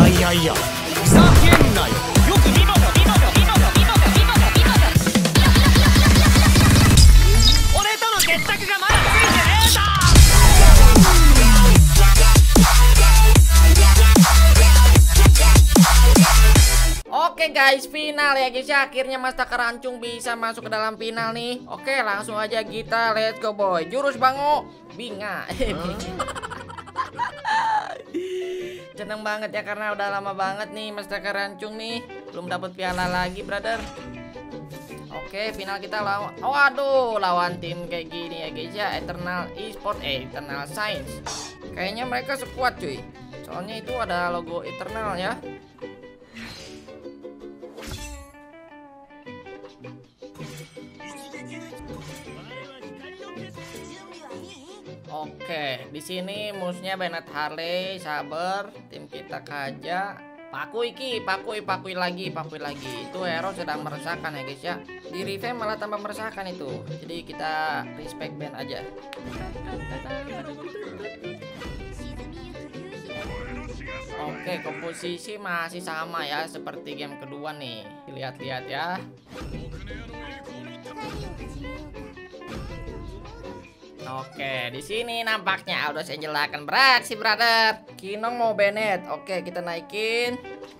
いやいやふざけんなよ。よく見ろよ見ろよ見ろよ見ろよ見ろよ見ろよ。俺との決着がまだついてねえぞ。 Oke guys, final ya guys ya. Akhirnya Master Kerancung bisa masuk ke dalam final nih. Oke, langsung aja kita let's go boy. Jurus Bango Binga. Seneng banget ya karena udah lama banget nih Master Kerancung nih belum dapat piala lagi, brother. Oke, final kita lawan, waduh, lawan tim kayak gini ya guys ya. Eternal Esport, Eternal Science. Kayaknya mereka sekuat cuy. Soalnya itu ada logo Eternal ya. Oke, di sini musuhnya Bennett Harley, Saber, tim kita Kaja, Pakui Pakui lagi. Itu hero sedang meresahkan ya guys ya. Di revamp malah tambah meresahkan itu. Jadi kita respect band aja. Oke, komposisi masih sama ya seperti game kedua nih. Lihat-lihat ya. Oke, di sini nampaknya Aldous Angel akan beraksi, brother. Kinong mau Bennett. Oke, kita naikin.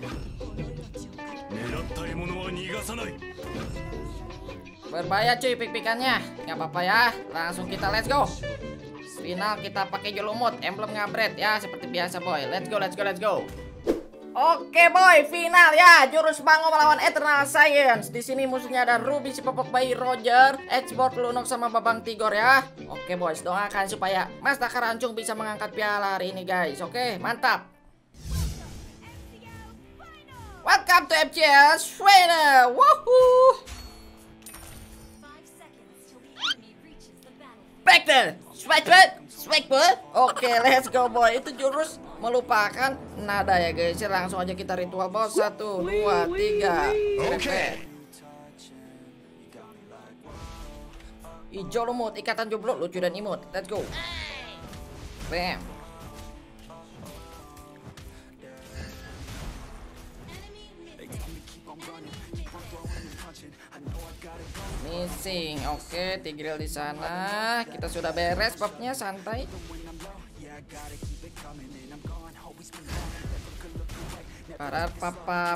Berbahaya cuy pik-pikannya. Nggak apa-apa ya. Langsung kita let's go. Final kita pakai Jolumut, emblem ngabret ya seperti biasa boy. Let's go. Oke boy, final ya. Jurus Bango melawan Eternal Science. Di sini musuhnya ada Ruby si popok bayi Roger, Edgeborg Lunok sama Babang Tigor ya. Oke boys, doakan supaya Master Kerancung bisa mengangkat piala hari ini guys. Oke, mantap. Welcome to FCS Trainer. Woohoo. Back there. Swagger. Oke, let's go boy. Itu jurus melupakan nada ya guys. Langsung aja kita ritual bos. 1, 2, 3. Oke. Ijo lumut, ikatan jomblo lucu dan imut. Let's go. Bam. Missing. Oke, Tigreal di sana. Kita sudah beres babnya, santai. Para papa.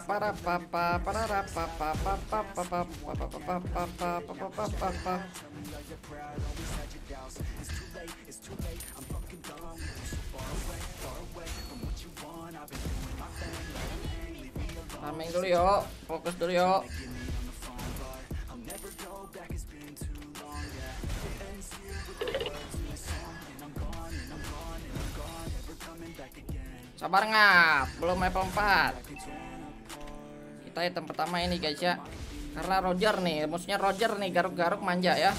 Tameng dulu yuk, fokus dulu yuk. Sabar ngap, belum level 4. Kita item pertama ini guys ya. Karena Roger nih, musuhnya Roger nih, garuk-garuk manja ya.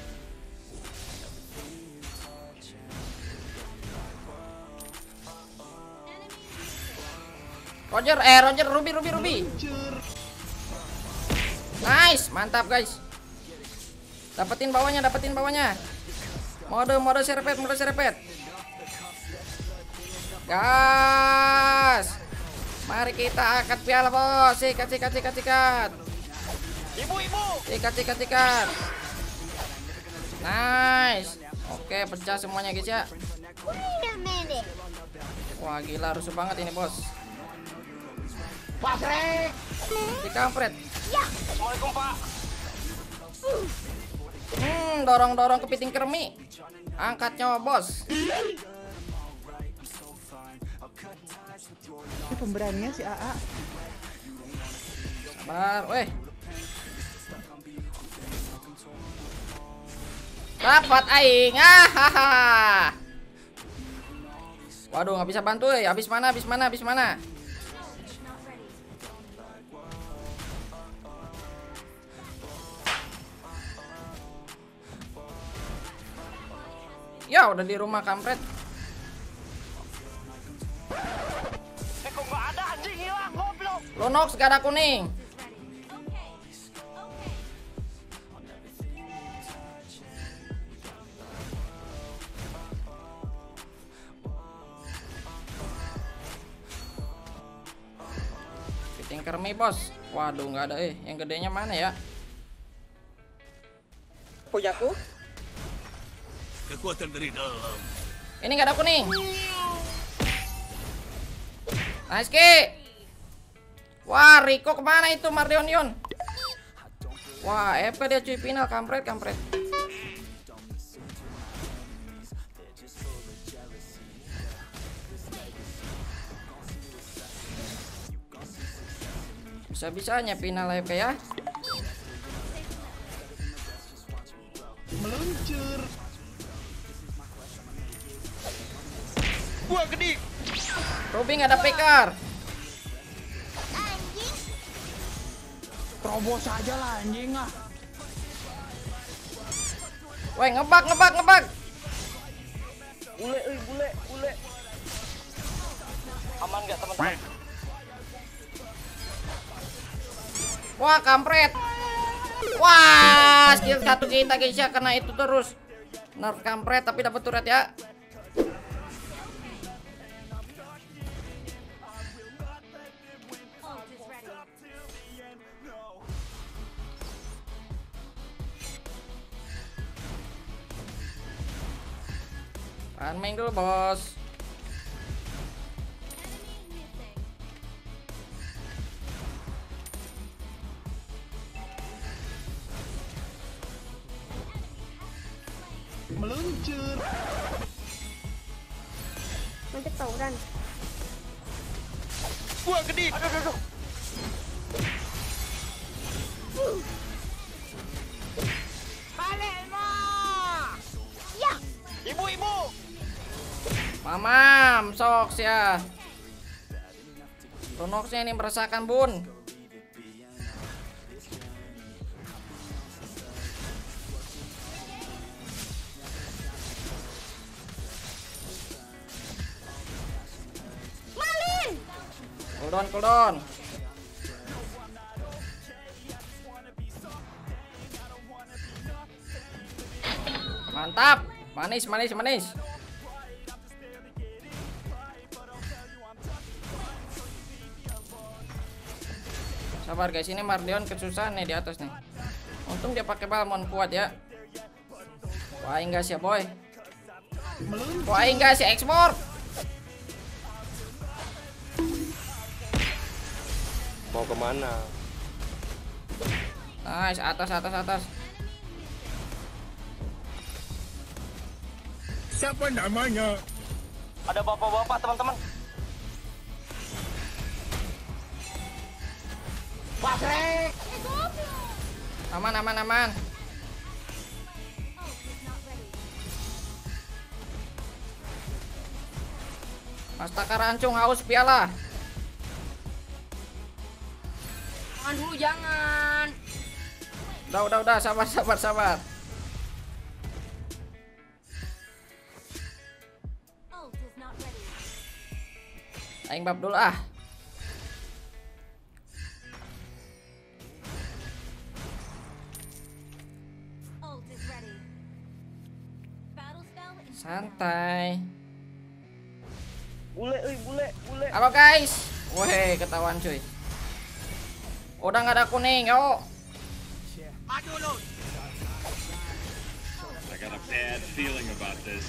Roger, Ruby. Nice, mantap guys. Dapetin bawahnya. Mode serepet. Gas. Mari kita angkat piala bos. Sikat. Ibu. Sikat. Nice. Oke, pecah semuanya guys ya. Wah gila, rusuh banget ini bos. Pasrek. Dikampret. Assalamualaikum pak. Dorong kepiting kermi. Angkat nyawa bos. Ini pemberaninya si AA. Sabar, weh. Dapat aing. Waduh, nggak bisa bantu ya. Habis mana? Ya, udah di rumah kampret. Kok nggak ada anjing, hilang goblok. Lunox gak ada kuning. Tinker Me bos. Waduh nggak ada yang gedenya mana ya? Punyaku. Kekuatan dari dalam. Ini nggak ada kuning. Nice Ki. Wah Rico kemana itu Mardion? Wah FK dia cuy, final kampret. Bisa-bisanya final FK ya. Meluncur. Gua gede. Ruby nggak ada pikar. Terobos aja lah anjing ah. Woi ngebak. Bule. Aman nggak teman-teman? Wah kampret. Wah skill 1 kita guys ya, kena itu terus. Nerf kampret tapi dapat turret ya. Main dulu bos. Meluncur. Nanti tawuran. Gua gede. Aduh. Balik mah. Ya. Ibu. Mamam Sox ya. Ronoxnya ini merasakan bun. Malin. Cooldown. Mantap. Manis. Sabar guys, ini Mardion kesusahan nih di atas nih. Untung dia pakai balmon kuat ya. Wah enggak sih ya boy. Wah enggak sih ekspor. Mau kemana? Nice, atas. Siapa namanya? Ada bapak-bapak teman-teman. Pasrek. Aman. Mastaka rancung haus piala. Jangan dulu, jangan. Udah, sabar. Aing bab dulu ah. Santai. Bule. Halo guys. Weh, ketahuan cuy. Udah nggak ada kuning, yo. Maju lu. I got a bad feeling about this.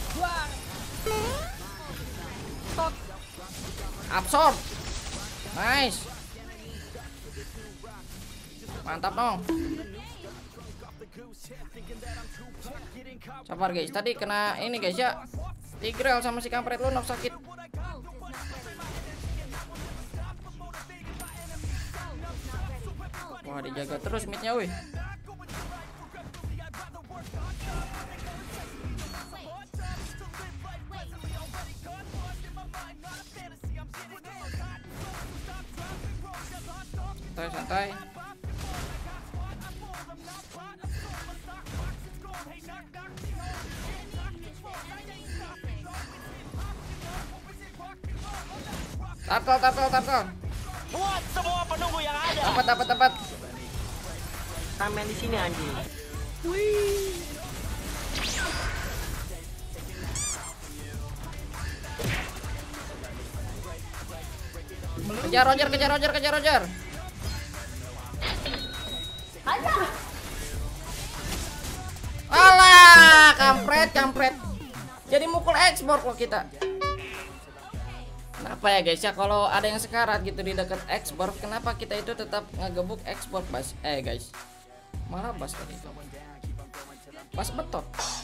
Absorb. Nice. Mantap dong. Sabar guys, tadi kena ini guys ya. Tigreal sama si kampret lu sakit. Wah, dijaga terus midnya wih. Santai. Tapel. Buat semua penunggu yang ada. Dapat. Ramen di sini anjing. Kejar Roger, kejar Roger, kejar Roger. Alah, kampret, kampret. Jadi mukul ekspor kok kita. Kenapa ya guys ya, kalau ada yang sekarat gitu di dekat ekspor, kenapa kita itu tetap ngegebuk ekspor bas? Guys, malah bas tadi. Bas betot.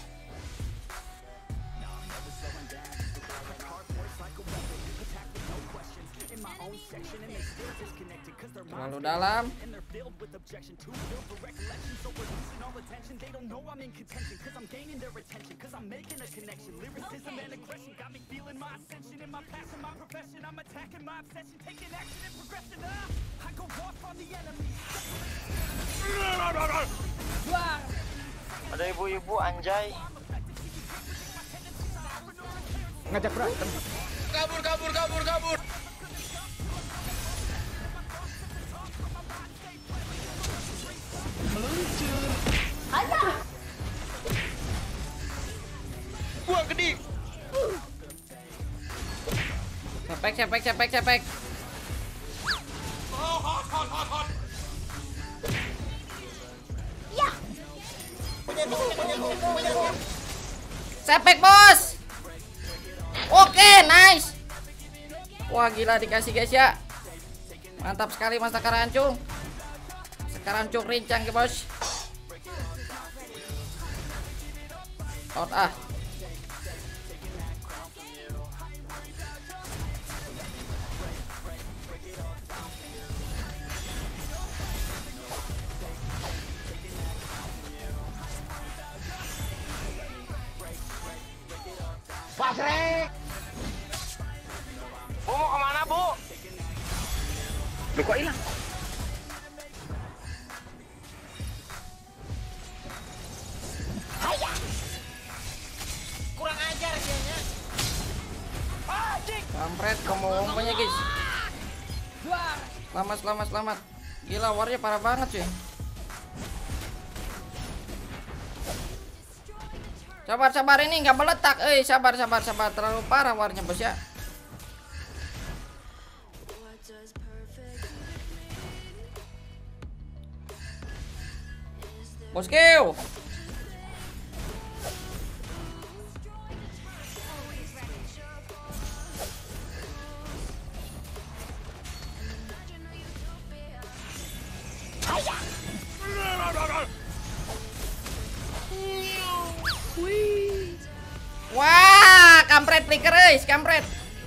Terlalu dalam. Ada ibu-ibu anjay. Ngajak berantem. Kabur, kabur, kabur, kabur. Buang gede. Cepek, cepek, cepek, cepek. Sepek bos. Oke, nice. Wah gila dikasih guys ya. Mantap sekali Mas Sekarancung. Sekarancung rincang ya bos. Out ah. Pasrek. Bu mau kemana bu? Lu kok hilang? Kurang ajar kayaknya. Kampret kombonya guys. Selamat, selamat, selamat. Gila warnya parah banget cuy. Sabar, sabar, ini nggak meletak. Sabar, sabar, sabar. Terlalu parah warnya bos ya. Bosku. Wah, kampret flicker guys, kampret.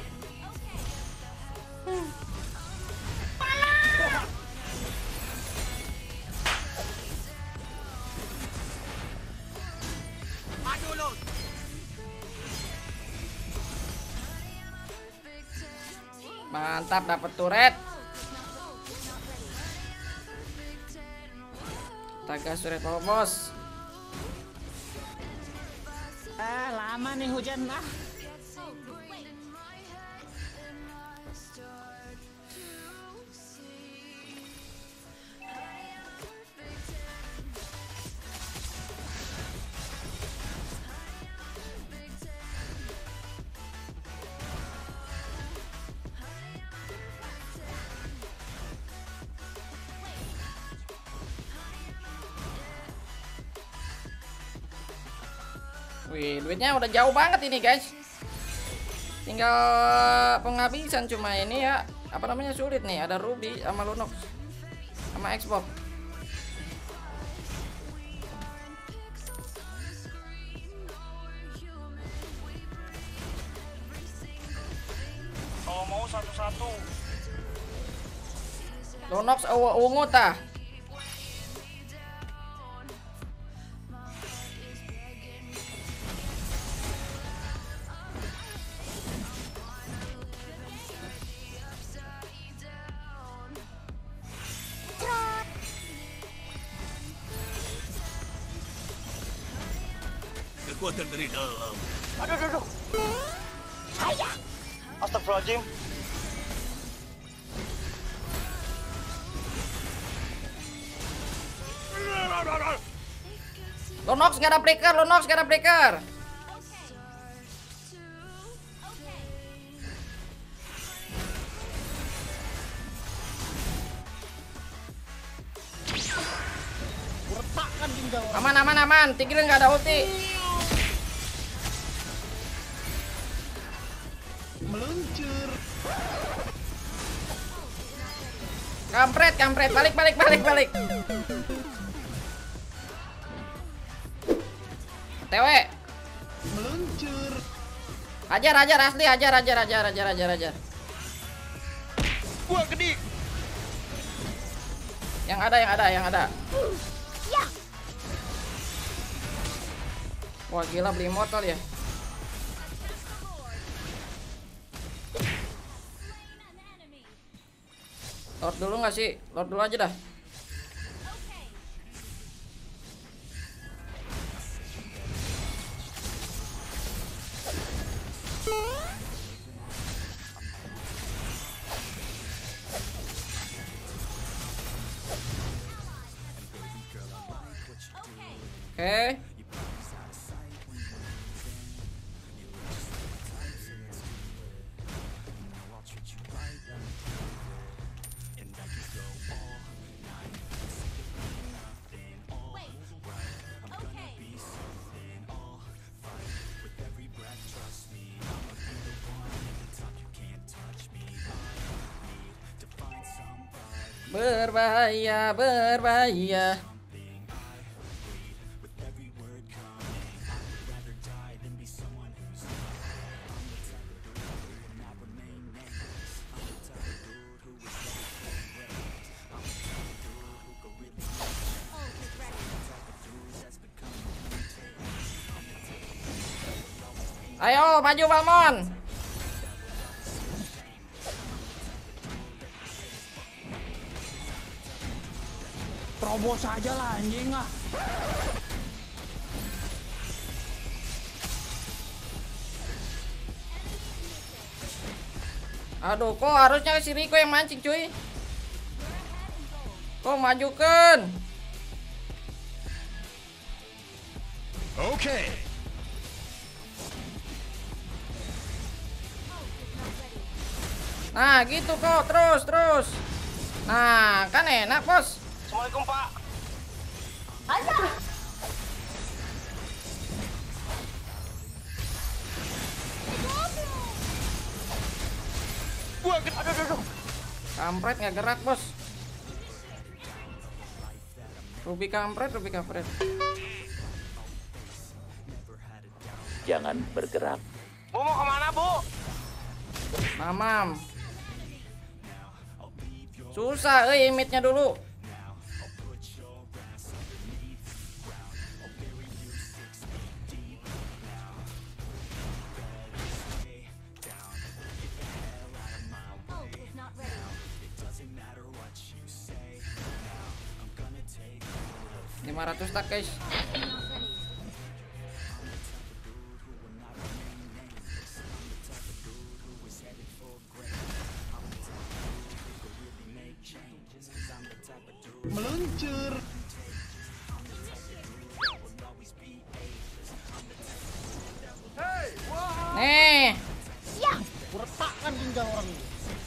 Mantap dapat turret. Kita gas turret bos. Lama nih hujan lah. Wih, duitnya udah jauh banget ini guys. Tinggal penghabisan cuma ini ya. Apa namanya sulit nih. Ada Ruby sama Lunox sama Xbox. Kalau mau satu-satu. Lunox ungu tah. Kekuatan dari dalam. Aduh. Astagfirullahaladzim. Lunox gak ada flicker, Lunox gak ada flicker. Aman, aman, aman. Tigreal nggak ada ulti. Meluncur. Kampret, kampret. Balik, balik, balik, balik. TW. Meluncur. Ajar, ajar, asli. Ajar, ajar, ajar, ajar, ajar, ajar. Gua kedik. Yang ada, yang ada, yang ada. Wah, gila beli motor ya. Lord dulu nggak sih? Lord dulu aja dah. Oke. Berbahaya, berbahaya. Ayo maju Balmon. Terobos aja lah anjing ah. Aduh, kok harusnya si Rico yang mancing cuy. Kok majukan? Oke. Nah gitu kok, terus terus. Nah kan enak bos. Assalamualaikum Pak. Gua kedik. Aduh. Kampret nggak gerak bos. Ruby kampret, Ruby kampret. Jangan bergerak. Bu mau kemana Bu? Mamam. Susah, imitnya dulu. $500 tak guys. Meluncur. Nih. Retakkan ginjal orang ini.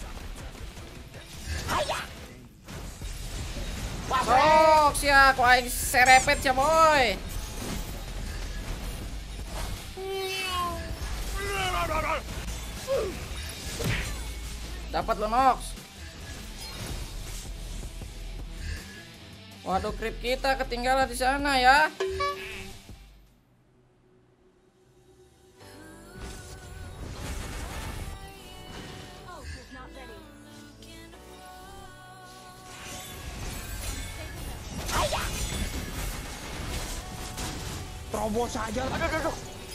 Sok sia kok aing serepet ya boy. Dapat lo Nox. Waduh, creep kita ketinggalan di sana ya. Terobos aja lah. Aduh.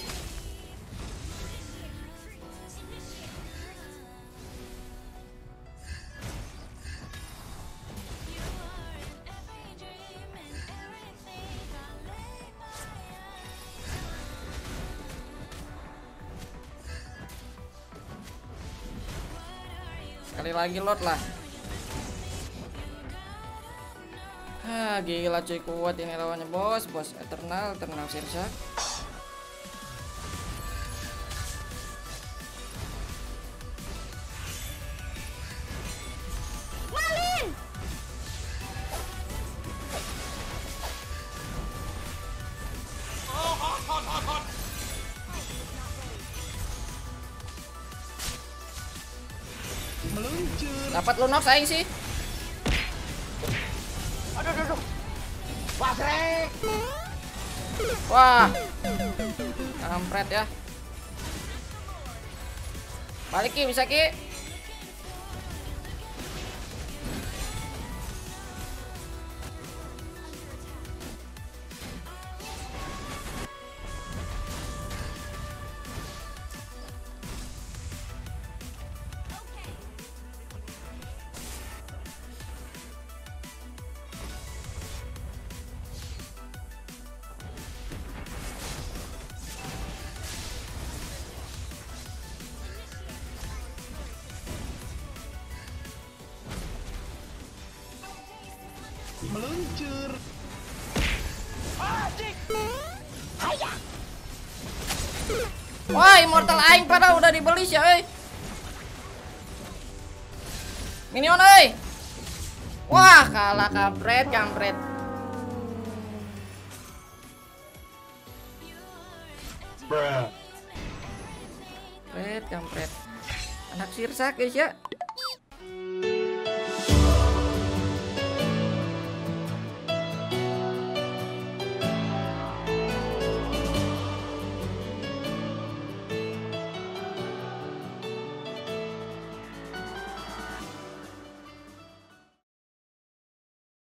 Sekali lagi lot lah. Gila cuy, kuat ini lawannya bos Eternal Sirsak. Meluncur. Dapat lu knock aing sih. Aduh. Wah, Greg. Wah. Kampret ya. Balik Ki, bisa Ki. Meluncur. Wah, immortal aing pada udah dibeli sih, euy. Minion euy. Wah, kalah kampret. Kampret. Anak sirsak guys ya.